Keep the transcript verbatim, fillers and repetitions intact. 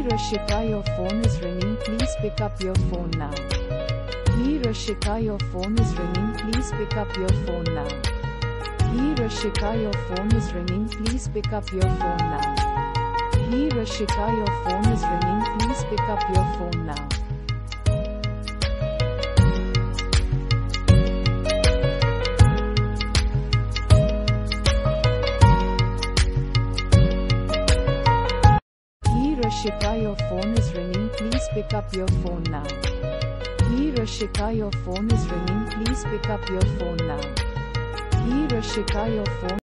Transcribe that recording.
Rashika, your phone is ringing, please pick up your phone now. Hiii Rashika, your phone is ringing, please pick up your phone now. Hiii Rashika, your phone is ringing, please pick up your phone now. Hiii Rashika, your phone is ringing, please pick up your phone now. Hiii Rashika, your phone is ringing, please pick up your phone now. Hiii Rashika, your phone is ringing, please pick up your phone now. Hiii Rashika, your phone